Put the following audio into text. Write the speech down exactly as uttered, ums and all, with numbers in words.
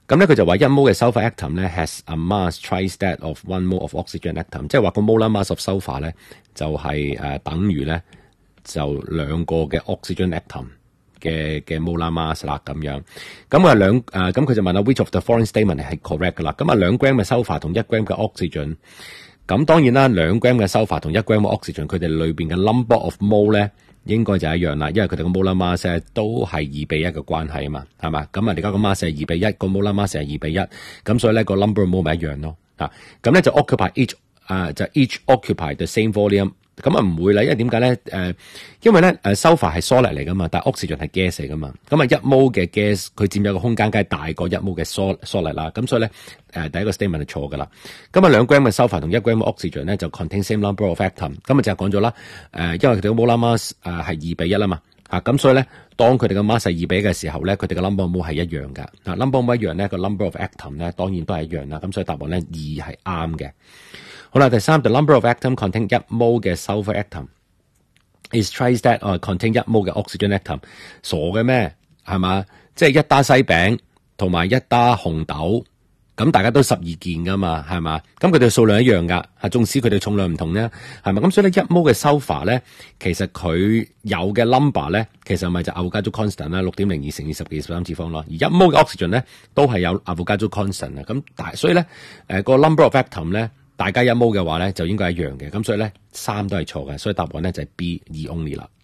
咁咧佢就話一 mole 嘅 sulfur atom 咧 has a mass twice that of one mole of oxygen atom， 即係話個 molar mass of sulfur 咧就係、是呃、等於咧就兩個嘅 oxygen atom 嘅嘅 molar mass 啦咁樣。咁啊兩誒咁佢就問啦 which of the following statement 係 correct 噶啦？咁啊兩 gram 嘅 sulfur 同一 gram 嘅 oxygen。咁當然啦，兩 gram 嘅 sulfur 同一 gram 嘅 oxygen， 佢哋裏邊嘅 number of mole 咧，應該就一樣啦，因為佢哋個 molar mass 都係二比一嘅關係啊嘛，係嘛？咁啊，而家個 mass 係二比一，個 molar mass 係二比一，咁所以咧個 number of mole 咪一樣咯。啊，咁咧就 occupy each 啊，就 each occupy the same volume。咁啊唔會啦，因為點解咧？誒、呃，因為咧誒 sulfur 係 solid 嚟噶嘛，但係 oxygen 係 gas 嚟噶嘛。咁啊一 mole 嘅 gas 佢佔有個空間梗係大過一 mole 嘅 solid 啦。咁所以咧誒、呃、第一個 statement 係錯噶啦。咁啊兩 gram 嘅 sulfur 同一 gram 嘅 oxygen 咧就 contain same number of atom。咁啊就係講咗啦。誒、呃，因為佢哋嘅 molar mass 誒係二比一啦嘛。啊，咁所以咧當佢哋嘅 mass 係二比一嘅時候咧，佢哋嘅 number of mole 係一樣噶。啊 number of mole 一樣咧，個 number of atom 咧當然都係一樣啦。咁所以答案咧二係啱嘅。好啦，第三 the number of atom contain 一 mole 嘅 sulfur atom is twice that or contain 一 mole 嘅 oxygen atom。傻嘅咩？係嘛？即係一打西餅同埋一打紅豆，咁大家都十二件噶嘛，係嘛？咁佢哋數量一樣噶，係縱使佢哋重量唔同咧，係咪？咁所以咧一 mole 嘅 sulfur 咧，其實佢有嘅 number 咧，其實咪就 Avogadro constant 啦，六點零二乘以十幾十三次方咯。而一 mole 嘅 oxygen 咧，都係有 Avogadro constant 啊。咁但係所以咧，誒、呃個 number of atom 咧。大家一 mole 嘅話咧，就應該一樣嘅，咁所以咧三都係錯嘅，所以答案咧就係 B 二 only 啦。